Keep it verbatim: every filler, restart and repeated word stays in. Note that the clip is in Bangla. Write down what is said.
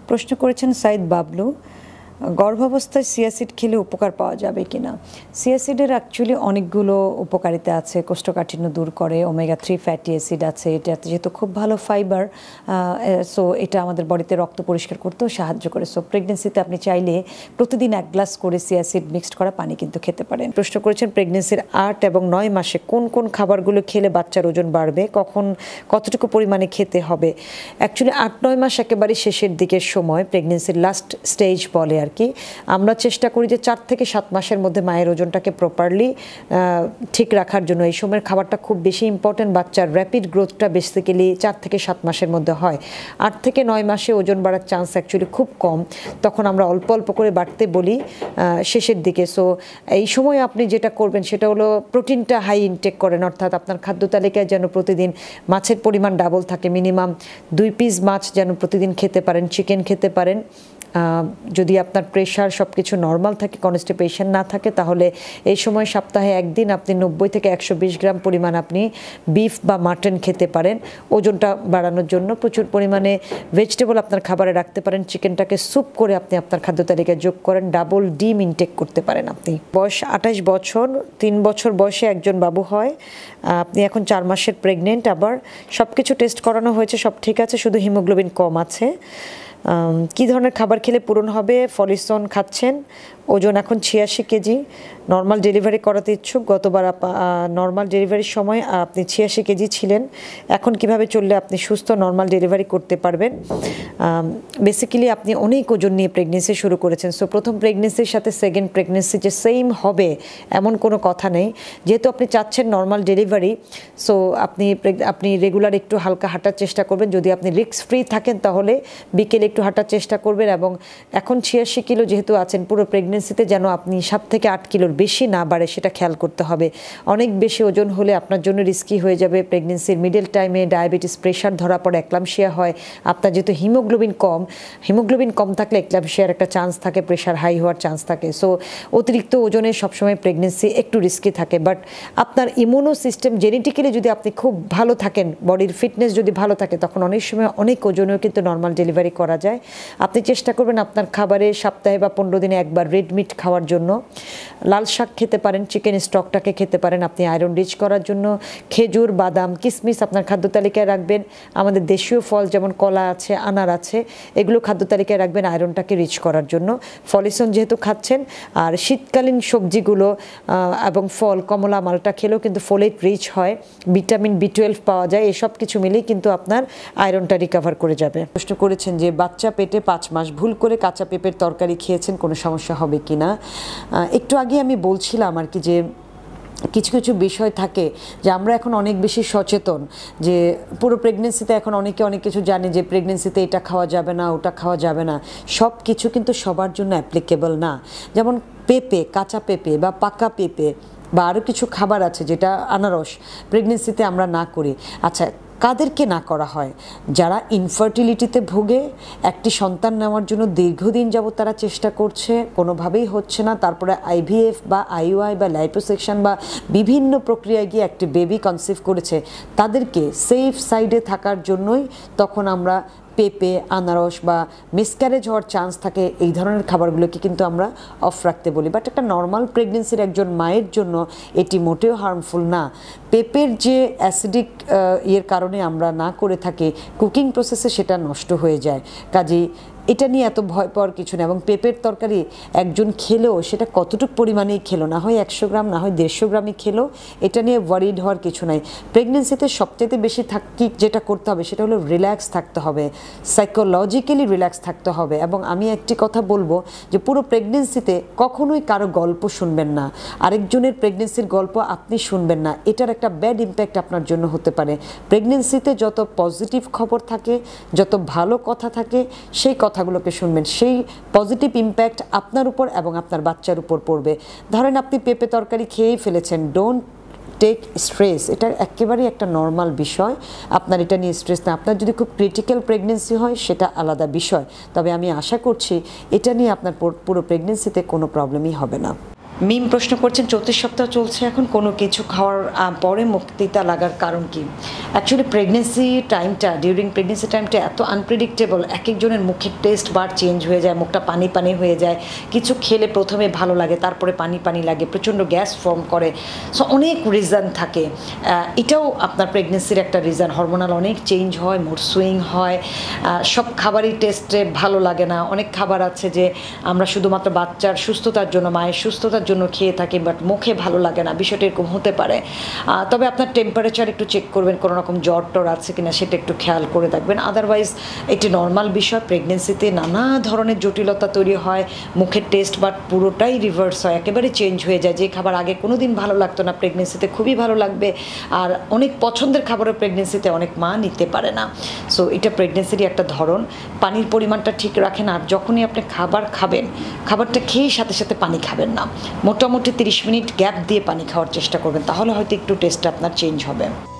প্রশ্ন করেছেন সাইদ বাবলু, গর্ভাবস্থায় সিয়াসিড খেলে উপকার পাওয়া যাবে কিনা। সিয়াসিডের অ্যাকচুয়ালি অনেকগুলো উপকারিতা আছে, কোষ্ঠকাঠিন্য দূর করে, ওমেগা থ্রি ফ্যাটি অ্যাসিড আছে, এটাতে যেহেতু খুব ভালো ফাইবার, সো এটা আমাদের বডিতে রক্ত পরিষ্কার করতেও সাহায্য করে। সো প্রেগনেন্সিতে আপনি চাইলে প্রতিদিন এক গ্লাস করে সিয়াসিড মিক্সড করা পানি কিন্তু খেতে পারেন। প্রশ্ন করেছেন প্রেগনেন্সির আট এবং নয় মাসে কোন কোন খাবারগুলো খেলে বাচ্চার ওজন বাড়বে, কখন কতটুকু পরিমাণে খেতে হবে। অ্যাকচুয়ালি আট নয় মাস একেবারে শেষের দিকের সময়, প্রেগনেন্সির লাস্ট স্টেজ বলে আর কি। আমরা চেষ্টা করি যে চার থেকে সাত মাসের মধ্যে মায়ের ওজনটাকে প্রপারলি ঠিক রাখার জন্য। এই সময়ের খাবারটা খুব বেশি ইম্পর্টেন্ট, বাচ্চার র্যাপিড গ্রোথটা বেসিক্যালি চার থেকে সাত মাসের মধ্যে হয়। আট থেকে নয় মাসে ওজন বাড়ার চান্স অ্যাকচুয়ালি খুব কম, তখন আমরা অল্প অল্প করে বাড়তে বলি শেষের দিকে। সো এই সময় আপনি যেটা করবেন সেটা হলো প্রোটিনটা হাই ইনটেক করেন, অর্থাৎ আপনার খাদ্য তালিকায় যেন প্রতিদিন মাছের পরিমাণ ডাবল থাকে, মিনিমাম দুই পিস মাছ যেন প্রতিদিন খেতে পারেন, চিকেন খেতে পারেন। যদি আপনার প্রেশার সব কিছু নর্মাল থাকে, কনস্টিপেশন না থাকে, তাহলে এই সময় সপ্তাহে একদিন আপনি নব্বই থেকে একশো বিশ গ্রাম পরিমাণ আপনি বিফ বা মাটন খেতে পারেন ওজনটা বাড়ানোর জন্য। প্রচুর পরিমাণে ভেজিটেবল আপনার খাবারে রাখতে পারেন, চিকেনটাকে স্যুপ করে আপনি আপনার খাদ্য তালিকায় যোগ করেন, ডাবল ডিম ইনটেক করতে পারেন আপনি। বয়স আঠাশ বছর, তিন বছর বয়সে একজন বাবু হয়, আপনি এখন চার মাসের প্রেগনেন্ট, আবার সব কিছু টেস্ট করানো হয়েছে, সব ঠিক আছে, শুধু হিমোগ্লোবিন কম আছে। কী ধরনের খাবার খেলে পূরণ হবে? ফলিসন খাচ্ছেন, ওজন এখন ছিয়াশি কেজি, নর্মাল ডেলিভারি করাতে ইচ্ছুক। গতবার নর্মাল ডেলিভারির সময় আপনি ছিয়াশি কেজি ছিলেন, এখন কিভাবে চললে আপনি সুস্থ নর্মাল ডেলিভারি করতে পারবেন? বেসিক্যালি আপনি অনেক ওজন নিয়ে প্রেগনেন্সি শুরু করেছেন, সো প্রথম প্রেগনেন্সির সাথে সেকেন্ড প্রেগনেন্সি যে সেম হবে এমন কোনো কথা নেই। যেহেতু আপনি চাচ্ছেন নর্মাল ডেলিভারি, সো আপনি আপনি রেগুলার একটু হালকা হাঁটার চেষ্টা করবেন। যদি আপনি রিস্ক ফ্রি থাকেন তাহলে বিকেলে একটু হাঁটার চেষ্টা করবেন। এবং এখন ছিয়াশি কিলো যেহেতু আছেন, পুরো প্রেগনেন্সিতে যেন আপনি সাত থেকে আট কিলোর বেশি না বাড়ে সেটা খেয়াল করতে হবে। অনেক বেশি ওজন হলে আপনার জন্য রিস্কি হয়ে যাবে। প্রেগনেন্সির মিডল টাইমে ডায়াবেটিস, প্রেশার ধরা পড়ে, একলামশিয়া হয়। আপনার যেহেতু হিমোগ্লোবিন কম, হিমোগ্লোবিন কম থাকলে একলামশিয়ার একটা চান্স থাকে, প্রেশার হাই হওয়ার চান্স থাকে। সো অতিরিক্ত ওজনে সবসময় প্রেগনেন্সি একটু রিস্কি থাকে। বাট আপনার ইমিউনো সিস্টেম জেনেটিক্যালি যদি আপনি খুব ভালো থাকেন, বডির ফিটনেস যদি ভালো থাকে, তখন অনেক সময় অনেক ওজনেও কিন্তু নর্মাল ডেলিভারি করা যায়। আপনি চেষ্টা করবেন আপনার খাবারে সপ্তাহে বা পনেরো দিনে একবার রেড মিট খাওয়ার জন্য। লাল শাক খেতে পারেন, চিকেন স্টকটাকে খেতে পারেন আপনি আয়রন রিচ করার জন্য। খেজুর, বাদাম, কিশমিশ আপনার খাদ্য তালিকায় রাখবেন। আমাদের দেশীয় ফল যেমন কলা আছে, আনার আছে, এগুলো খাদ্য তালিকায় রাখবেন আয়রনটাকে রিচ করার জন্য। ফলিসন যেহেতু খাচ্ছেন, আর শীতকালীন সবজিগুলো এবং ফল, কমলা, মালটা খেলেও কিন্তু ফোলেট রিচ হয়, ভিটামিন বি টুয়েলভ পাওয়া যায়। এসব কিছু মিলেই কিন্তু আপনার আয়রনটা রিকভার করে যাবে। প্রশ্ন করেছেন যে বাচ্চা পেটে পাঁচ মাস, ভুল করে কাঁচা পেঁপের তরকারি খেয়েছেন, কোনো সমস্যা হবে কি না। একটু আগে আমি বলছিলাম আর কি যে কিছু কিছু বিষয় থাকে যে আমরা এখন অনেক বেশি সচেতন, যে পুরো প্রেগনেন্সিতে এখন অনেকে অনেক কিছু জানে যে প্রেগনেন্সিতে এটা খাওয়া যাবে না, ওটা খাওয়া যাবে না। সব কিছু কিন্তু সবার জন্য অ্যাপ্লিকেবল না। যেমন পেঁপে, কাঁচা পেঁপে বা পাকা পেঁপে বা আরও কিছু খাবার আছে যেটা আনারস প্রেগনেন্সিতে আমরা না করি। আচ্ছা, কাদেরকে না করা হয়? যারা ইনফার্টিলিটিতে ভোগে, একটি সন্তান নেওয়ার জন্য দীর্ঘদিন যাবত তারা চেষ্টা করছে, কোনোভাবেই হচ্ছে না, তারপরে আইভিএফ বা আইইউআই বা লাইপোসেকশন বা বিভিন্ন প্রক্রিয়ায় গিয়ে একটি বেবি কনসিভ করেছে, তাদেরকে সেফ সাইডে থাকার জন্যই তখন আমরা পেঁপে, আনারস বা মিসক্যারেজ হওয়ার চান্স থাকে এই ধরনের খাবারগুলোকে কিন্তু আমরা অফ রাখতে বলি। বাট একটা নর্মাল প্রেগনেন্সির একজন মায়ের জন্য এটি মোটেও হার্মফুল না। পেঁপের যে অ্যাসিডিক ইয়ের কারণে আমরা না করে থাকি, কুকিং প্রসেসে সেটা নষ্ট হয়ে যায়। কাজেই এটা নিয়ে এত ভয় পাওয়ার কিছু না। এবং পেঁপের তরকারি একজন খেলেও সেটা কতটুকু পরিমাণেই খেলো, না হয় একশো গ্রাম, না হয় দেড়শো গ্রামই খেলো, এটা নিয়ে ওয়ারিড হওয়ার কিছু নাই। প্রেগনেন্সিতে সবচেয়ে বেশি থাকি যেটা করতে হবে সেটা হলো রিল্যাক্স থাকতে হবে, সাইকোলজিক্যালি রিল্যাক্স থাকতে হবে। এবং আমি একটি কথা বলবো যে পুরো প্রেগনেন্সিতে কখনোই কারো গল্প শুনবেন না, আরেকজনের প্রেগনেন্সির গল্প আপনি শুনবেন না, এটার একটা ব্যাড ইম্প্যাক্ট আপনার জন্য হতে পারে। প্রেগনেন্সিতে যত পজিটিভ খবর থাকে, যত ভালো কথা থাকে, সেই কথাগুলোকে শুনবেন, সেই পজিটিভ ইম্প্যাক্ট আপনার উপর এবং আপনার বাচ্চার উপর পড়বে। ধরেন আপনি পেঁপে তরকারি খেয়েই ফেলেছেন, ডোন্ট টেক স্ট্রেস, এটা একেবারেই একটা নর্মাল বিষয়। আপনার এটা নিয়ে স্ট্রেস না। আপনার যদি খুব ক্রিটিক্যাল প্রেগনেন্সি হয় সেটা আলাদা বিষয়, তবে আমি আশা করছি এটা নিয়ে আপনার পুরো প্রেগনেন্সিতে কোনো প্রবলেমই হবে না। মিম প্রশ্ন করছেন চৌত্রিশ সপ্তাহ চলছে এখন কোনো কিছু খাওয়ার আহ, পরে মুখ তিতা লাগার কারণ কি? অ্যাকচুয়ালি প্রেগনেন্সি টাইমটা ডিউরিং প্রেগনেন্সি টাইমটা এত আনপ্রেডিক্টেবল, এক একজনের মুখের টেস্ট বার চেঞ্জ হয়ে যায়, মুখটা পানি পানি হয়ে যায়, কিছু খেলে প্রথমে ভালো লাগে তারপরে পানি পানি লাগে, প্রচণ্ড গ্যাস ফর্ম করে। সো অনেক রিজন থাকে, আহ, এটাও আপনার প্রেগনেন্সির একটা রিজন। হরমোনাল অনেক চেঞ্জ হয়, মুড সুইং হয়, আহ, সব খাবারই টেস্টে ভালো লাগে না। অনেক খাবার আছে যে আমরা শুধুমাত্র বাচ্চার সুস্থতার জন্য, মায়ের সুস্থতার জন্য খেয়ে থাকি, বাট মুখে ভালো লাগে না, বিষয়টা এরকম হতে পারে। আহ, তবে আপনার টেম্পারেচার একটু চেক করবেন, কোনো রকম জ্বর টর আছে কিনা সেটা একটু খেয়াল করে দেখবেন। আদারওয়াইজ এটি নর্মাল বিষয়। প্রেগনেন্সিতে নানা ধরনের জটিলতা তৈরি হয়, মুখের টেস্ট বাট পুরোটাই রিভার্স হয়, একেবারে চেঞ্জ হয়ে যায়। যে খাবার আগে কোনো দিন ভালো লাগতো না প্রেগনেন্সিতে খুবই ভালো লাগবে, আর অনেক পছন্দের খাবারও প্রেগনেন্সিতে অনেক মা নিতে পারে না। সো এটা প্রেগনেন্সিরই একটা ধরন। পানির পরিমাণটা ঠিক রাখেন, আর যখনই আপনি খাবার খাবেন, খাবারটা খেয়ে সাথে সাথে পানি খাবেন না, মোটামুটি তিরিশ মিনিট গ্যাপ দিয়ে পানি খাওয়ার চেষ্টা করবেন, তাহলে হয়তো একটু টেস্টটা আপনার চেঞ্জ হবে।